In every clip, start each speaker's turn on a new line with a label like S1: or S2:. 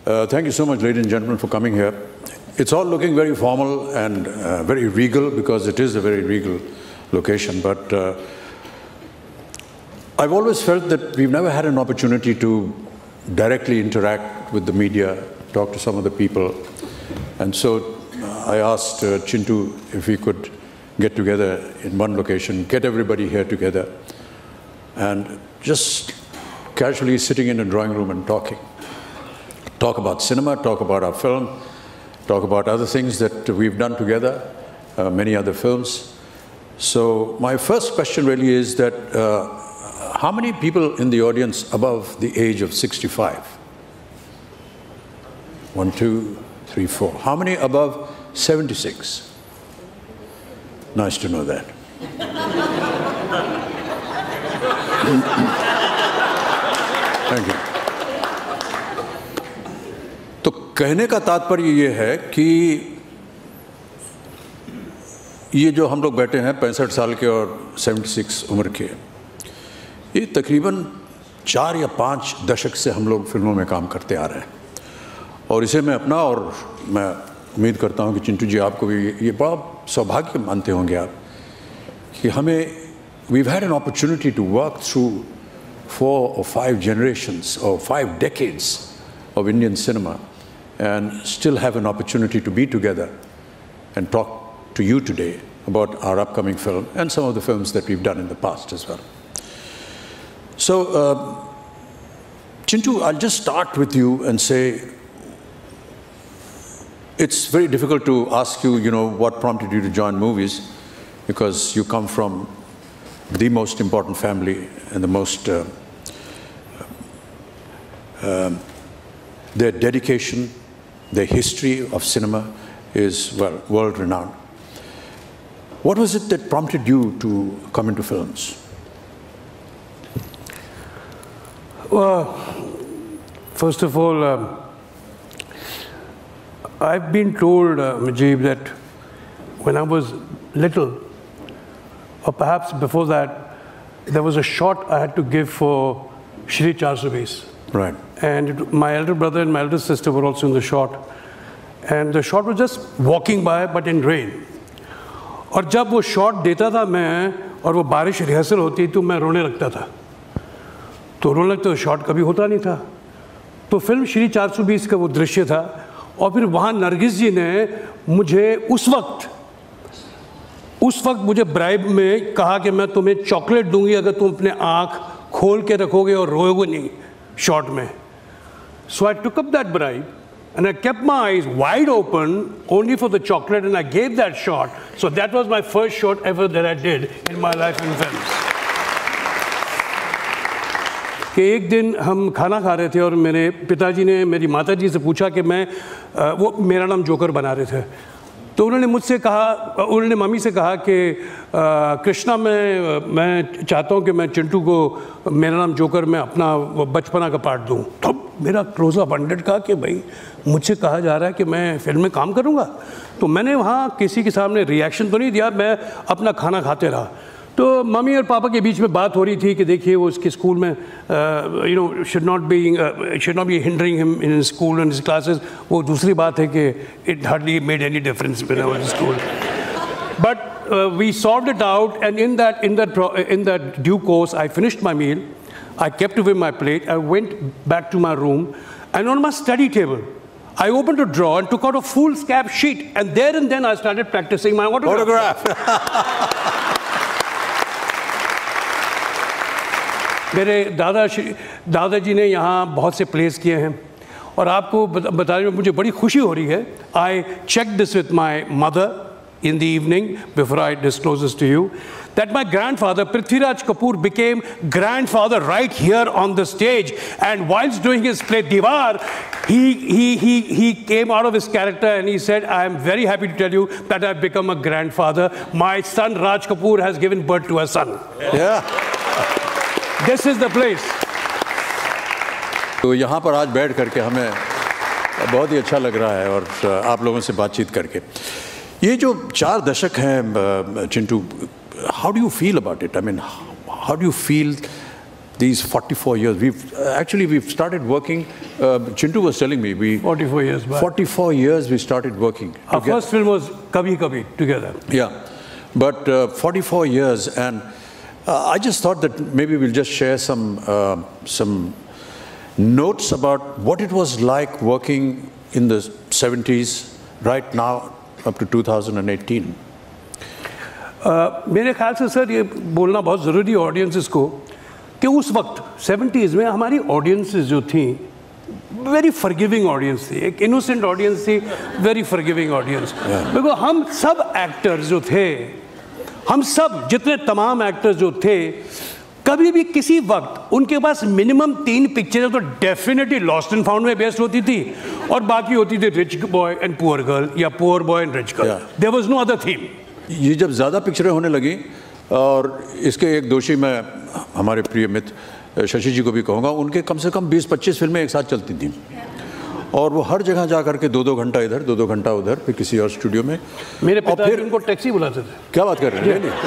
S1: Thank you so much, ladies and gentlemen, for coming here. It's all looking very formal and very regal because it is a very regal location. But I've always felt that we've never had an opportunity to directly interact with the media, talk to some of the people. And so I asked Chintu if we could get together in one location, get everybody here together, and just casually sitting in a drawing room and talking. Talk about cinema, talk about our film, talk about other things that we've done together, many other films. So my first question really is that how many people in the audience above the age of 65? 1, 2, 3, 4. How many above 76? Nice to know that. Thank you. तो कहने का तात्पर्य ये है कि ये जो हम लोग बैठे हैं 65 साल के और 76 उम्र के, ये तकरीबन 4 या 5 दशक से हम लोग फिल्मों में काम करते आ रहे हैं। और इसे मैं अपना और मैं उम्मीद करता हूँ कि चिंटू जी आपको भी ये बड़ा सौभाग्य मानते होंगे आप कि हमें we've had an opportunity to work through 4 or 5 generations or 5 decades of Indian cinema and still have an opportunity to be together and talk to you today about our upcoming film and some of the films that we've done in the past as well. So, Chintu, I'll just start with you and say, it's very difficult to ask you, what prompted you to join movies, because you come from the most important family and the most, their dedication, their history of cinema is, well, world-renowned. What was it that prompted you to come into films?
S2: Well, first of all, I've been told, Mujib, that when I was little, or perhaps before that, there was a shot I had to give for Shri 420.
S1: Right.
S2: And my elder brother and my elder sister were also in the shot. And the shot was just walking by, but in rain. और जब वो shot देता था मैं और वो बारिश rehearsal होती तो मैं रोने लगता था। तो रोने लगता तो शॉट कभी होता नहीं था। तो फिल्म श्री 420 का वो दृश्य था और फिर वहाँ नरगिस जी ने मुझे उस वक्त मुझे ब्राइब में कहा कि मैं तुम्हें चॉकलेट दूंगी अगर तुम अपने आँख खोल के रखोगे और रोओगे नहीं शॉट में। So I took up that bribe and I kept my eyes wide open only for the chocolate and I gave that shot. So that was my first shot ever that I did in my life in films. कि एक दिन हम खाना खा रहे थे और मेरे पिताजी ने मेरी माताजी से पूछा कि वो मेरा नाम जोकर बना रहे थे। तो उन्होंने मुझसे कहा, उन्होंने मम्मी से कहा कि कृष्णा मैं चाहता हूँ कि मैं चिंटू को मेरा नाम जोकर में अपना बचपना का पार्ट दूँ। तब मेरा क्लोज अप 100 कहा कि भाई मुझसे कहा जा रहा है कि मैं फिल्म में काम करूँगा। तो मैंने वहाँ किसी के सामने रिएक्शन तो नहीं दिया, मैं अपना खाना खाते रहा। तो मम्मी और पापा के बीच में बात हो रही थी कि देखिए वो उसके स्कूल में should not be hindering him in his school and his classes। वो दूसरी बात है कि it hardly made any difference when I was in school। But we solved it out, and in that due course I finished my meal, I kept away my plate, I went back to my room, and on my study table I opened a drawer and took out a foolscap sheet, and there and then I started practicing my autograph। मेरे दादाजी ने यहाँ बहुत से place किए हैं और आपको बताने में मुझे बड़ी खुशी हो रही है। I checked this with my mother in the evening before I disclose this to you, that my grandfather Prithviraj Kapoor became grandfather right here on the stage, and whilst doing his play Diwar, he came out of his character and he said, I am very happy to tell you that I've become a grandfather. My son Raj Kapoor has given birth to a son।
S1: Yeah।
S2: This is the place।
S1: तो यहाँ पर आज बैठ करके हमें बहुत ही अच्छा लग रहा है और आप लोगों से बातचीत करके। ये जो 4 दशक हैं Chintu, how do you feel about it? I mean, how do you feel these 44 years. We've started working. Chintu was telling me
S2: 44 years back.
S1: 44 years we started working.
S2: Our first film was Kabhi Kabhi together.
S1: Yeah, but 44 years, and I just thought that maybe we'll just share some notes about what it was like working in the 70s right now up to 2018.
S2: मेरे ख्याल से sir ये बोलना बहुत ज़रूरी है audiences को कि उस वक्त 70s में हमारी ऑडियंसेस जो थी वेरी फॉरगिविंग ऑडियंस थी, एक इनोसेंट ऑडियंस थी, वेरी फॉरगिविंग ऑडियंस। बिकॉज हम सब एक्टर्स जो थे, हम सब जितने तमाम एक्टर्स जो थे, कभी भी किसी वक्त उनके पास मिनिमम 3 पिक्चरें तो डेफिनेटली लॉस्ट एंड फाउंड में बेस्ट होती थी और बाकी होती थी rich boy and poor girl या poor boy and rich girl. There was no other theme.
S1: ये जब ज़्यादा पिक्चरें होने लगी, और इसके एक दोषी मैं हमारे प्रिय मित्र शशि जी को भी कहूँगा, उनके कम से कम 20-25 फिल्में एक साथ चलती थी और वो हर जगह जा करके 2-2 घंटा इधर 2-2 घंटा उधर, फिर किसी और स्टूडियो में।
S2: मेरे पिता उनको टैक्सी बुलाते थे।
S1: क्या बात कर रहे हैं?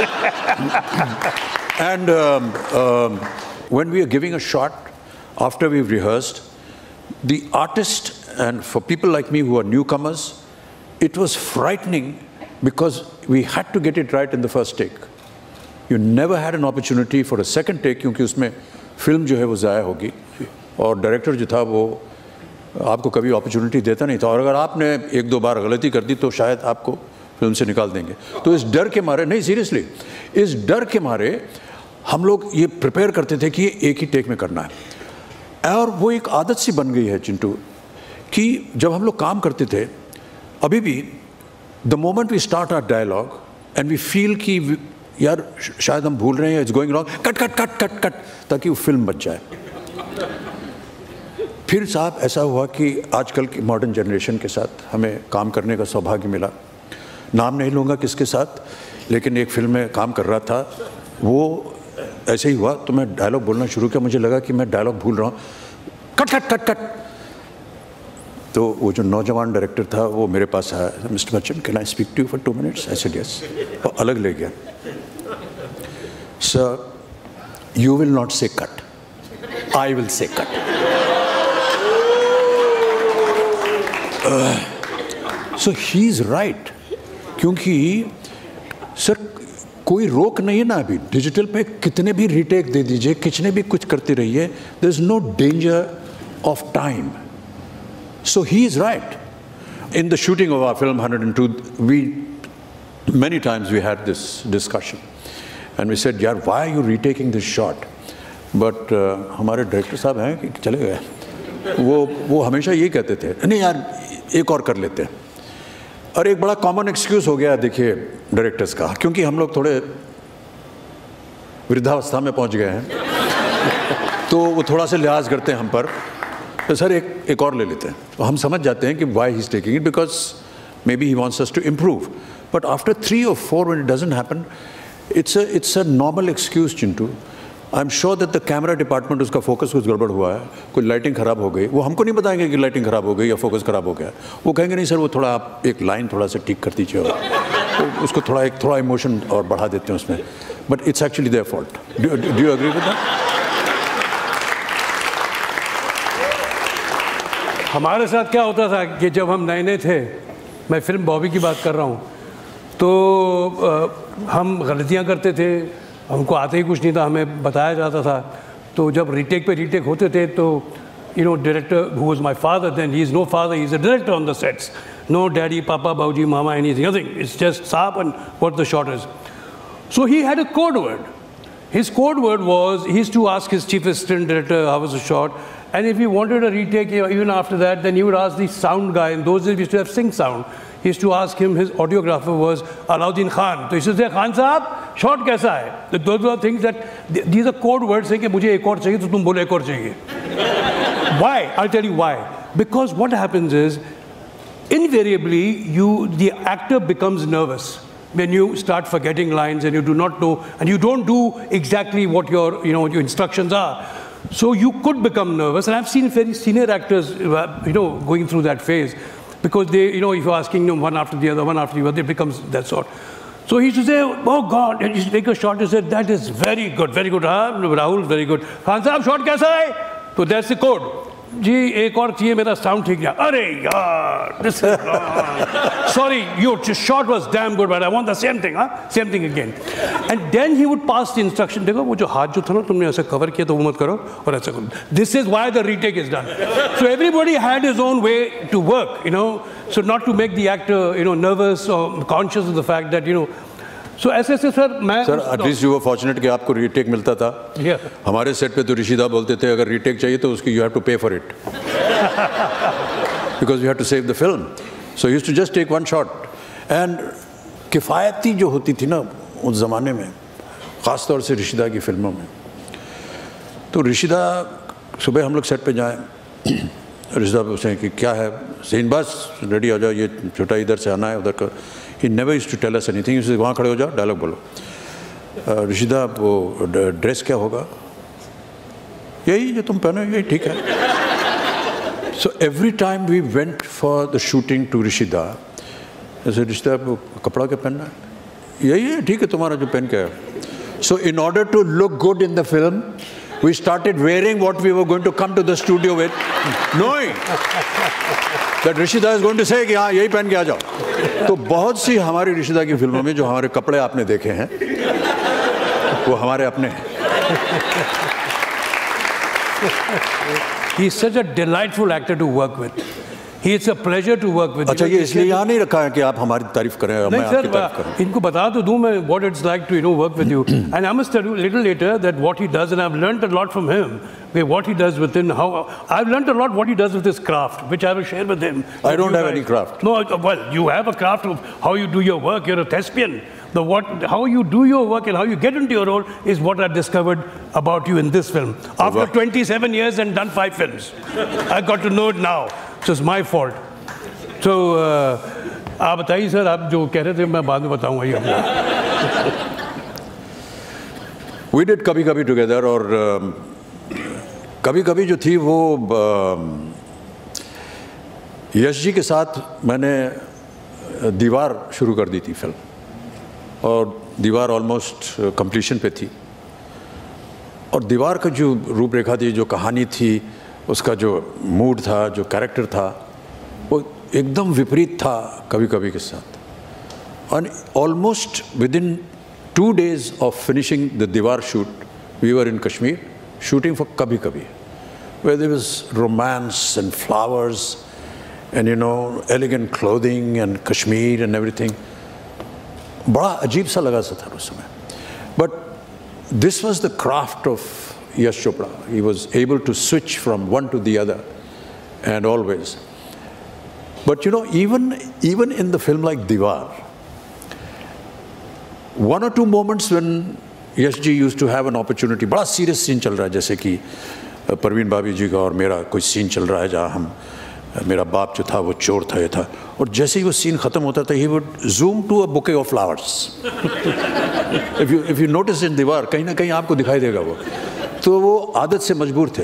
S1: And when we are giving a shot after we have rehearsed, the artist and for people like me who are newcomers, it was frightening because we had to get it right in the first take. You never had an opportunity for a second take, क्योंकि उसमें film जो है वो ज़ाया होगी और director जो था वो आपको कभी अपॉर्चुनिटी देता नहीं था, और अगर आपने 1-2 बार गलती कर दी तो शायद आपको फिल्म से निकाल देंगे। तो इस डर के मारे, नहीं सीरियसली, इस डर के मारे हम लोग ये प्रिपेयर करते थे कि ये एक ही टेक में करना है। और वो एक आदत सी बन गई है चिंटू कि जब हम लोग काम करते थे, अभी भी the moment we start our dialogue and we feel कि यार शायद हम भूल रहे हैं, it's going wrong, cut cut cut cut cut, ताकि वो फिल्म बच जाए। फिर साहब ऐसा हुआ कि आजकल की मॉडर्न जनरेशन के साथ हमें काम करने का सौभाग्य मिला। नाम नहीं लूँगा किसके साथ, लेकिन एक फिल्म में काम कर रहा था, वो ऐसे ही हुआ तो मैं डायलॉग बोलना शुरू किया, मुझे लगा कि मैं डायलॉग भूल रहा हूँ, कट कट कट कट। तो वो जो नौजवान डायरेक्टर था वो मेरे पास आया, mister Bachchan can I speak to you for 2 minutes? I said yes. और अलग ले गया, sir you will not say cut, I will say cut. So he is right, क्योंकि सर कोई रोक नहीं है ना, अभी डिजिटल पे कितने भी रीटेक दे दीजिए, कितने भी कुछ करते रहिए, there is no danger of time. So he is right. In the shooting of our film 102, many times we had this discussion, and we said, "Yaar, why are you retaking this shot?" But हमारे director साहब हैं कि चले गए, वो हमेशा यही कहते थे, नहीं यार एक और कर लेते हैं। और एक बड़ा कॉमन एक्सक्यूज हो गया देखिए डायरेक्टर्स का, क्योंकि हम लोग थोड़े वृद्धावस्था में पहुंच गए हैं तो वो थोड़ा सा लिहाज करते हैं हम पर, तो सर एक और ले लेते हैं। तो हम समझ जाते हैं कि why he is taking it, because maybe he wants us to improve. But after 3 or 4 when it doesn't happen, it's a normal excuse Chintu. I am sure that the camera department, उसका focus कुछ गड़बड़ हुआ है, कोई lighting ख़राब हो गई, वो हमको नहीं बताएंगे कि लाइटिंग ख़राब हो गई या फोकस ख़राब हो गया। वो कहेंगे नहीं सर वो थोड़ा आप एक लाइन थोड़ा सा ठीक कर दीजिए, तो उसको थोड़ा इमोशन और बढ़ा देते हैं उसमें, but it's actually their fault. Do you agree with that?
S2: हमारे साथ क्या होता था कि जब हम नए थे, मैं फिल्म बॉबी की बात कर रहा हूँ, तो हम गलतियाँ करते थे, हमको आते ही कुछ नहीं था, हमें बताया जाता था। तो जब रीटेक पे रीटेक होते थे तो director who was my father, then he is no father, he is a director on the sets, no daddy पापा बाबूजी मामा एनीथिंग, नथिंग, इट्स जस्ट साहब and what the shot is. So he had a code word. His code word was, he used to ask his chief assistant director how was the shot, and if he wanted a retake, even after that, then he would ask the sound guy. In those days we used to have sync sound. He used to ask him, his audiographer was Alauddin Khan. So he used to say, Khan Sahab, shot kaisa hai? Those were things that, these are code words saying कि मुझे एक और चाहिए तो तुम बोलो एक और चाहिए. Why? I'll tell you why. Because what happens is, invariably, the actor becomes nervous when you start forgetting lines and you do not know, and you don't do exactly what your instructions are. So you could become nervous, and I've seen very senior actors, going through that phase, because they, if you're asking them one after the other, it becomes that sort. So he used to say, oh God, and he used to take a shot and say, that is very good, Rahul, very good. Khan Sahab, shot kaisa hai? So that's the code. जी एक और चाहिए मेरा sound ठीक गया अरे यार this is wrong. Sorry, your shot was damn good but I want the same thing again. And then he would pass the instruction, देखो वो जो हाथ जो था ना तुमने ऐसे कवर किया तो वो मत करो और ऐसा करो. This is why the retake is done. So everybody had his own way to work, you know, so not to make the actor, you know, nervous or conscious of the fact that, you know. So ऐसे sir मैं
S1: sir at least you were fortunate कि आपको retake मिलता था. हमारे set पे तो ऋषिदा बोलते थे अगर रीटेक चाहिए तो उसकी you have to pay for it because you have to save the film. So used to just take one shot. And किफ़ायती जो होती थी ना उस ज़माने में, ख़ास तौर से ऋषिदा की फिल्मों में, तो ऋषिदा सुबह हम लोग सेट पे जाएँ, ऋषिदा पूछें कि क्या है सीन, बस रेडी हो जाओ, ये छोटा इधर से आना है उधर का. He never used to tell us anything. He said, वहाँ खड़े हो जाओ, डायलॉग बोलो. ऋषिदा वो ड्रेस क्या होगा, यही जो तुम पहनो यही ठीक है. So every time we went for the shooting to ऋषिदा, ऐसे ऋषिदा वो कपड़ा क्या पहनना है, यही है ठीक है तुम्हारा जो पहन के है. So in order to look good in the film, we started wearing what we were going to come to the studio with, knowing that ऋषिदा is going to say कि हाँ यही पहन के आ जाओ. तो बहुत सी हमारी ऋषिदा की फिल्मों में जो हमारे कपड़े आपने देखे हैं वो हमारे अपने हैं.
S2: He is such a delightful actor to work with. He is a pleasure to work with.
S1: अच्छा, ये इसलिए यहाँ नहीं रखा है कि आप हमारी तारीफ करें और मैं आपकी तारीफ करूं.
S2: इनको बता तो दूं मैं what it's like to, you know, work with you. And I must tell you a little later that what he does, and I've learned a lot from him. What he does within, how I've learned a lot what he does with his craft, which I will share with him.
S1: I don't have any craft.
S2: No, well, you have a craft of how you do your work. You're a thespian. How you do your work and how you get into your role is what I discovered about you in this film. After 27 years and done 5 films, I got to know it now. So it's my fault. So आप बताइए sir, आप जो कह रहे थे मैं बाद में बताऊंगा ये.
S1: We did कभी कभी together, और कभी कभी जो थी वो यश जी के साथ मैंने दीवार शुरू कर दी थी फिल्म, और दीवार ऑलमोस्ट कंप्लीशन पे थी. और दीवार का जो रूपरेखा थी, जो कहानी थी, उसका जो मूड था, जो कैरेक्टर था, वो एकदम विपरीत था कभी कभी के साथ. और almost within 2 days of finishing the Diwar shoot, we were in Kashmir shooting for Kabhi Kabhi, where there was romance and flowers and, you know, elegant clothing and Kashmir and everything. बड़ा अजीब सा लगा सा था उस समय. But this was the craft of Yash Chopra. He was able to switch from one to the other, and always. But you know, even in the film like Diwar, 1 or 2 moments when Yash ji used to have an opportunity, बड़ा serious scene चल रहा है, जैसे कि परवीन भाभी जी का और मेरा कोई scene चल रहा है जहाँ हम, मेरा बाप जो था वो चोर था, ये था, और जैसे ही वो सीन ख़त्म होता था, he would zoom to a bouquet of flowers. If you notice in दीवार, कहीं ना कहीं आपको दिखाई देगा वो. तो वो आदत से मजबूर थे.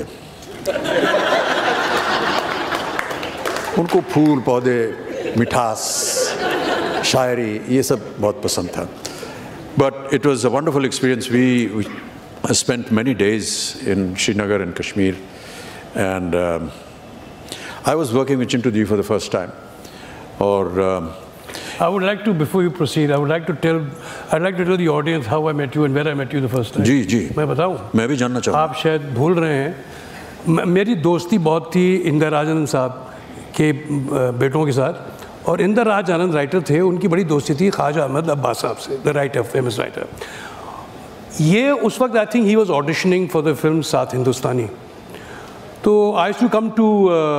S1: उनको फूल पौधे, मिठास, शायरी, ये सब बहुत पसंद था. But it was a wonderful experience. We spent many days in Srinagar and Kashmir, and I was working with Chintu Ji for the first time. Or
S2: I would like to, before you proceed, I'd like to tell the audience how I met you and where I met you the first time.
S1: जी जी.
S2: मैं बताऊं?
S1: मैं भी जानना चाहूँगा.
S2: आप शायद भूल रहे हैं, मेरी दोस्ती बहुत थी इंदिरा राज आनंद साहब के बेटों के साथ, और इंदिरा राज आनंद राइटर थे, उनकी बड़ी दोस्ती थी ख्वाजा अहमद अब्बास साहब से, द राइटर, फेमस राइटर. ये उस वक्त I think he was auditioning for the film Saat Hindustani. तो I used to come to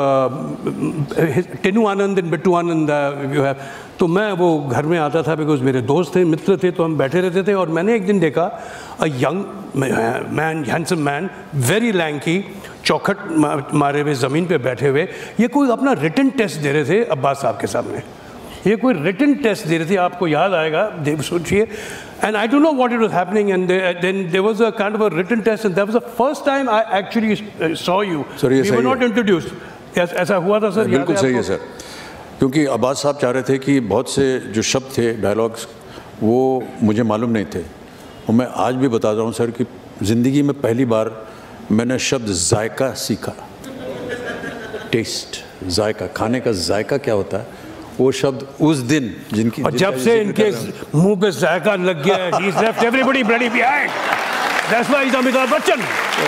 S2: Tinnu Anand and Bittu Anand, you have. तो मैं वो घर में आता था, बिकॉज मेरे दोस्त थे, मित्र थे, तो हम बैठे रहते थे. और मैंने एक दिन देखा a young man, handsome man, very lanky, चौखट मारे हुए ज़मीन पे बैठे हुए, ये कोई अपना रिटन टेस्ट दे रहे थे अब्बास साहब के सामने. ये कोई रिटन टेस्ट दे रहे थे, आपको याद आएगा, सोचिए. And I don't know what it was happening, and then there was a kind of a written test, and that was the first time I actually saw you.
S1: Sir,
S2: we were not introduced. Yes, ऐसा हुआ था sir.
S1: बिल्कुल सही है sir, क्योंकि अब्बास साहब चाह रहे थे कि बहुत से जो शब्द थे, डायलॉग्स, वो मुझे मालूम नहीं थे। और मैं आज भी बता रहा हूँ सर कि ज़िंदगी में पहली बार मैंने शब्द जायका सीखा। टेस्ट, जायका, खाने का जायका क्या होता है, वो शब्द उस दिन जिनकी,
S2: और जब से इनके मुंह पे जायका लग गया है, he's left everybody bloody behind. That's why he's Amitabh Bachchan.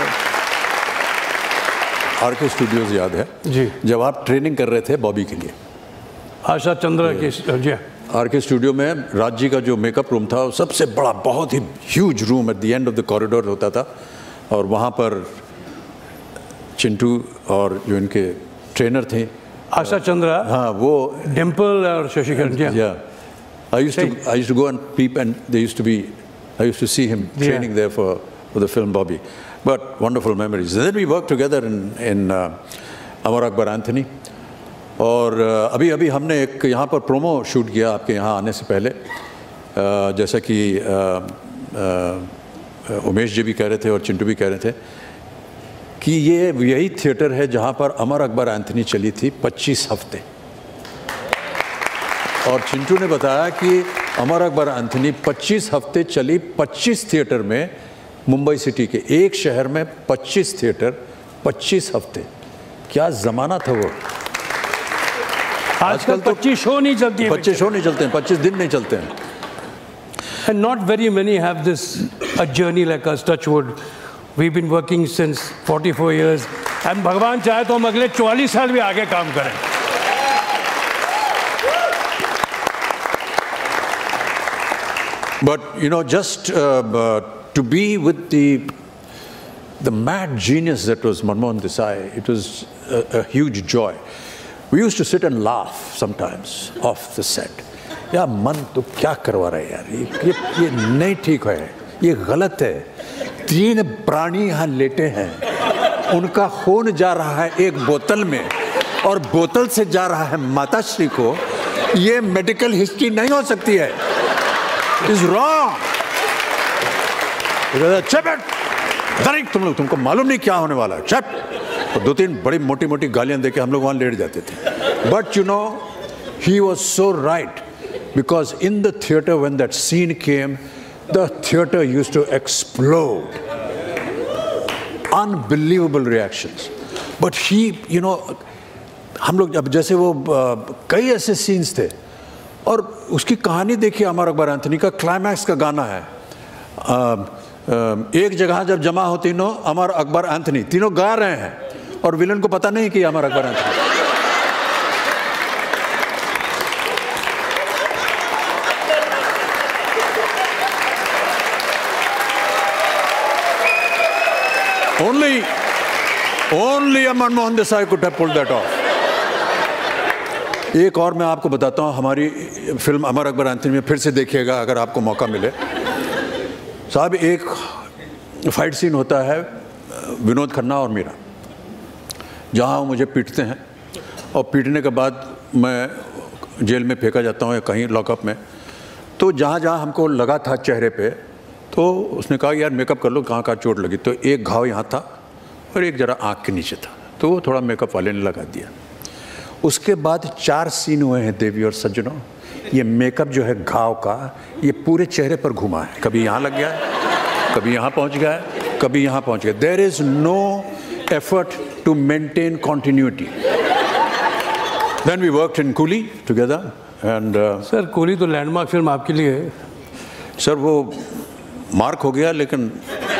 S1: RK studios याद है
S2: जी,
S1: जब आप ट्रेनिंग कर रहे थे बॉबी के लिए,
S2: आशा चंद्रा के जी,
S1: आरके स्टूडियो में राज जी का जो मेकअप रूम था, सबसे बड़ा बहुत ही huge room at the end of the corridor होता था, और वहाँ पर चिंटू और जो इनके ट्रेनर थे
S2: आशा चंद्रा,
S1: हाँ, वो
S2: डिम्पल और शशिकरण जी,
S1: I used to go and peep, and I used to see him training there for the film Bobby. But wonderful memories. And then we worked together in Amar Akbar Anthony. और अभी हमने एक यहाँ पर प्रोमो शूट किया आपके यहाँ आने से पहले, जैसा कि उमेश जी भी कह रहे थे और चिंटू भी कह रहे थे कि ये यही थिएटर है जहाँ पर अमर अकबर एंथनी चली थी 25 हफ्ते। और चिंटू ने बताया कि अमर अकबर एंथनी 25 हफ्ते चली 25 थिएटर में, मुंबई सिटी के एक शहर में 25 थिएटर 25 हफ्ते। क्या ज़माना था वो।
S2: आजकल तो 25 शो नहीं चलती है,
S1: 25 शो नहीं चलते हैं, 25 दिन नहीं चलते हैं।
S2: And not very many have this a journey like us, touch wood. We've been working since 44 years. And भगवान चाहे तो हम अगले 44 साल भी आगे काम करें।
S1: But you know, just to be with the mad genius that was Manmohan Desai, it was a huge joy. We used to sit and laugh sometimes off the set. यार मन तो क्या करवा रहा है यार, ये नहीं ठीक है, ये गलत है। 3 प्राणी यहाँ लेटे हैं, उनका खून जा रहा है एक बोतल में और बोतल से जा रहा है माताश्री को। ये मेडिकल हिस्ट्री नहीं हो सकती है। Is wrong. तुमको मालूम नहीं क्या होने वाला है, चुप। और 2-3 बड़ी मोटी मोटी गालियां देके हम लोग वहां लेट जाते थे। But you know, he was so right, because in the theater when that scene came, the theater used to explode. Unbelievable reactions. But he, you know, हम लोग अब जैसे वो कई ऐसे सीन्स थे, और उसकी कहानी देखिए। अमर अकबर एंथनी का क्लाइमैक्स का गाना है, एक जगह जब जमा हो तीनों, अमर अकबर एंथनी, तीनों गा रहे हैं और विलन को पता नहीं कि Amar Akbar Anthony. Only Manmohan Desai could have pulled that off. एक और मैं आपको बताता हूँ, हमारी फिल्म अमर अकबर एंथनी में फिर से देखिएगा अगर आपको मौका मिले साहब। एक फाइट सीन होता है विनोद खन्ना और मेरा, जहाँ वो मुझे पीटते हैं और पीटने के बाद मैं जेल में फेंका जाता हूँ या कहीं लॉकअप में। तो जहाँ जहाँ हमको लगा था चेहरे पे, तो उसने कहा यार मेकअप कर लो, कहाँ कहाँ चोट लगी। तो एक घाव यहाँ था और एक जरा आँख के नीचे था, तो वो थोड़ा मेकअप वाले ने लगा दिया। उसके बाद 4 सीन हुए हैं देवी और सज्जनों। ये मेकअप जो है घाव का, ये पूरे चेहरे पर घुमा है, कभी यहाँ लग गया है, कभी यहाँ पहुँच गया है, कभी यहाँ पहुँच गया। There is no effort to maintain continuity. Then we worked in Coolie together and
S2: sir Coolie तो लैंडमार्क फिल्म आपके लिए है
S1: सर। वो मार्क हो गया, लेकिन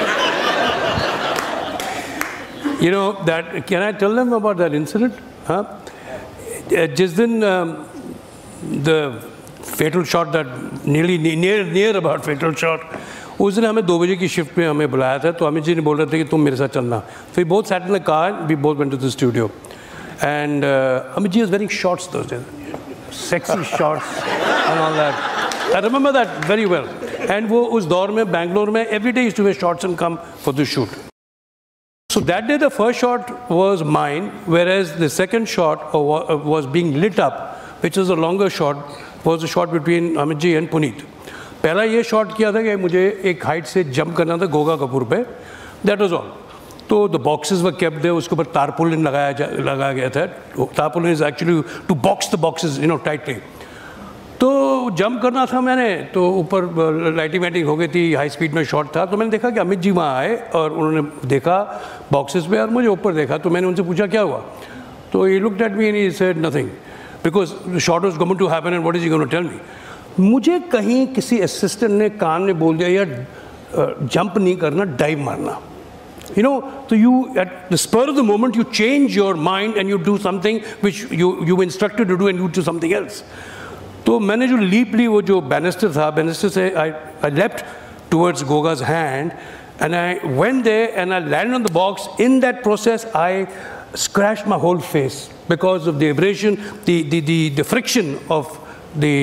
S2: you know that, can I tell them about that incident? हाँ, जिस दिन the fatal shot, that near about fatal shot, उस दिन हमें 2 बजे की शिफ्ट में हमें बुलाया था। तो अमित जी ने बोल रहे थे कि तुम मेरे साथ चलना। So we both sat in the car, we both went to the studio, and Amit ji was wearing shorts those days, sexy shorts and all that. I remember that very well. And वो उस दौर में बैंगलोर में every day used to wear shorts and come for the shoot. So that day the first shot was mine, whereas the second shot was being lit up, which was a longer shot, was a shot between Amit ji and Puneet. पहला ये shot किया था कि मुझे एक height से jump करना था गोगा कपूर पे, दैट वाज ऑल। तो the boxes were kept there, उसके ऊपर तारपुलिन लगाया गया था। Tarpaulin is actually to box the boxes, you know, tightly. तो जंप करना था मैंने, तो ऊपर लाइटिंग वाइटिंग हो गई थी, हाई स्पीड में शॉट था, तो मैंने देखा कि अमित जी वहाँ आए और उन्होंने देखा बॉक्सेस में और मुझे ऊपर देखा, तो मैंने उनसे पूछा क्या हुआ, तो he looked at me and he said nothing because the shot was going to happen and what is he going to tell me. मुझे कहीं किसी असिस्टेंट ने कान में बोल दिया यार जंप नहीं करना, डाइव मारना, you know, so you at the spur of the moment you change your mind and you do something which you were instructed to do and you do something else. तो मैंने जो leap ली, वो जो banister था, banister से I leapt towards Goga's hand and I went there and I landed on the box. In that process I scratched my whole face because of the abrasion, the friction of the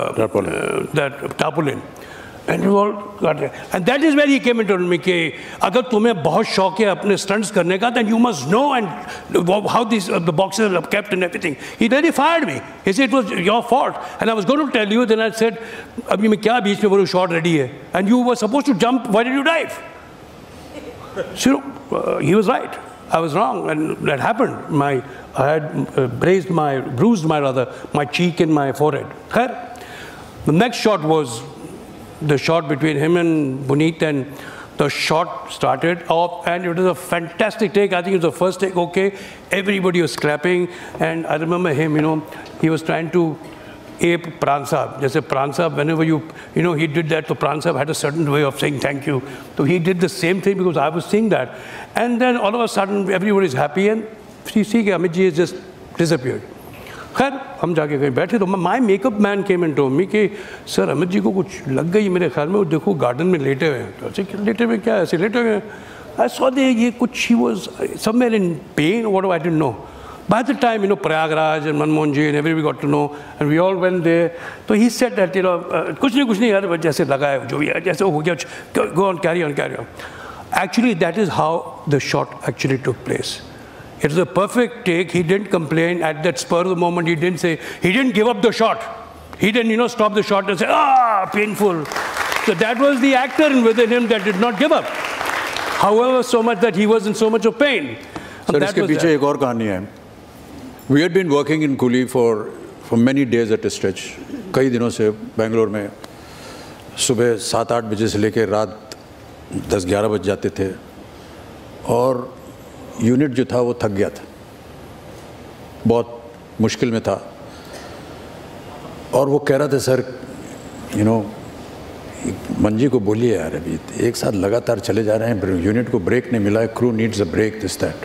S2: that tarpaulin. And we all got there. And that is where he came and told me कि अगर तुम्हें बहुत शौक है अपने stunts करने का, then you must know and how these the boxes are kept and everything. He really fired me. He said it was your fault. And I was going to tell you, then I said, अभी मैं क्या बीच में बोलूँ, shot ready है. And you were supposed to jump. Why did you dive? So he was right. I was wrong, and that happened. I had bruised my cheek and my forehead. The next shot was the shot between him and Puneet, and the shot started off and it was a fantastic take. I think it was the first take, okay. Everybody was clapping and I remember him, you know, he was trying to ape Pran Sahab. Jaise Pran Sahab, whenever you know, he did that, so Pran Sahab had a certain way of saying thank you. So he did the same thing because I was seeing that. And then all of a sudden everybody is happy and you see Amit ji has just disappeared. खैर हम जाके कहीं बैठे तो my makeup man came and told me कि sir Amit ji को कुछ लग गई मेरे ख्याल में, वो देखो गार्डन में लेटे हुए हैं। तो ऐसे लेटे हुए क्या, ऐसे लेटे हुए हैं। आई सॉ दे ये कुछ he was somewhere in pain, what I didn't know. By the time, you know, Prayagraj and Manmohan ji and everybody got to know and we all went there. तो he said that, you know, कुछ नहीं यार, जैसे लगा है जो भी है, जैसे हो गया, go on, carry on. Actually, that is how the shot actually took place. It was a perfect take. He didn't complain at that spur of the moment. He didn't say, he didn't give up the shot. He didn't, you know, stop the shot and say, ah, painful. So that was the actor within him that did not give up. However, so much that he was in so much of pain.
S1: Sir, इसके पीछे एक और कहानी है. We had been working in Coolie for many days at a stretch. कई दिनों से बेंगलोर में सुबह 7-8 बजे से लेकर रात 10-11 बज जाते थे और यूनिट जो था वो थक गया था, बहुत मुश्किल में था। और वो कह रहा था, सर, यू नो, मंजी को बोलिए यार, अभी एक साथ लगातार चले जा रहे हैं, यूनिट को ब्रेक नहीं मिला है, crew needs a break, this that.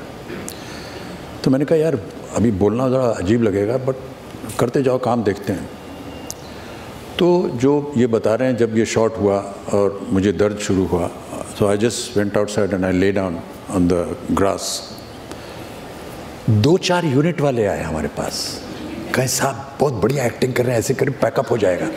S1: तो मैंने कहा यार अभी बोलना ज़रा अजीब लगेगा, बट करते जाओ, काम देखते हैं। तो जो ये बता रहे हैं, जब ये शॉट हुआ और मुझे दर्द शुरू हुआ, so I just went outside and I lay down on the grass. 2-4 unit वाले आए हमारे पास, कहे साहब बहुत बढ़िया एक्टिंग कर रहे हैं, ऐसे करें पैकअप हो जाएगा।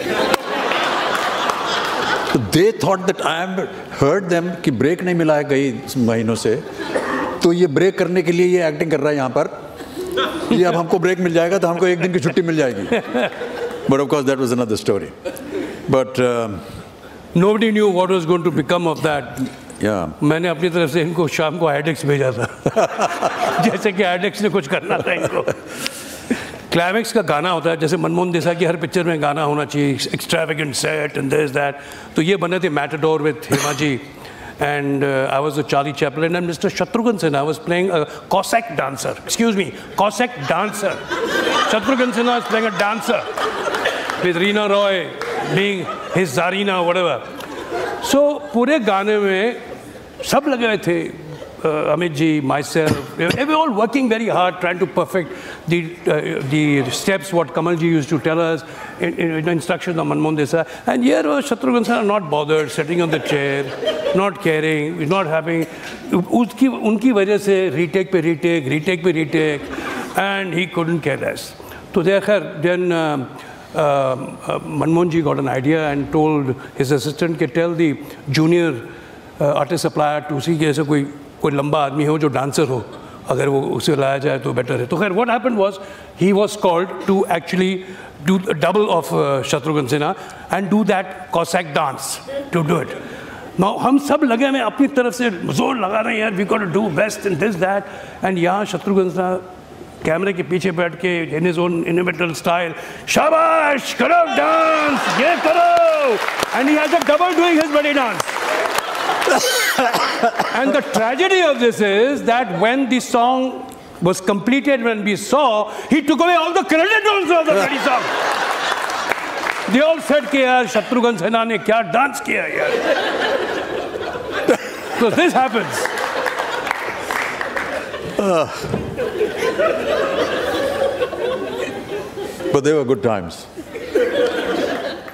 S1: तो they thought that I have heard them कि ब्रेक नहीं मिला है कई महीनों से, तो ये ब्रेक करने के लिए ये एक्टिंग कर रहा है यहाँ पर, ये अब हमको ब्रेक मिल जाएगा तो हमको एक दिन की छुट्टी मिल जाएगी। But of course that was another story. But
S2: nobody knew what was going to become of that.
S1: Yeah.
S2: मैंने अपनी तरफ से इनको शाम को हेडेक्स भेजा था जैसे कि हेडेक्स ने कुछ करना था इनको। क्लाइमैक्स का गाना होता है, जैसे मनमोहन देसाई की हर पिक्चर में गाना होना चाहिए, extravagant set and this that. तो ये बने थे matador with Hema ji, and I was a Charlie Chaplin, and Mr. Shatrughan Sinha was playing a Cossack dancer. Excuse me, Cossack dancer. Shatrughan Sinha was playing a dancer with Reena Roy being his Zarina or whatever. So पूरे गाने में सब लगे हुए थे, Amit ji, myself, we were all working very hard trying to perfect the steps what Kamal ji used to tell us in instructions of Manmohan Desai. And here was Shatrughan Sinha not bothered, sitting on the chair, not caring, not having, unki wajah se retake pe retake, and he couldn't care less. So then Manmohan ji got an idea and told his assistant to tell the junior artist supplier to see कि ऐसा कोई लंबा आदमी हो जो dancer हो, अगर वो उसे लाया जाए तो बेटर है। तो खैर what happened was he was called to actually do a double of Shatrughan Sinha and do that Cossack dance to do it. Now हम सब लगे हमें अपनी तरफ से जोर लगा रहे हैं यार, we got to do best and this that, and यहाँ Shatrughan Sinha कैमरे के पीछे बैठ के in his own inimitable style, शाबाश करो डांस, ये करो, and he has a double doing his bloody dance. And the tragedy of this is that when the song was completed, when we saw, he took away all the credit also of the bloody song. They all said कि यार शत्रुघ्न सिन्हा ने क्या dance किया यार. So this happens.
S1: But they were good times.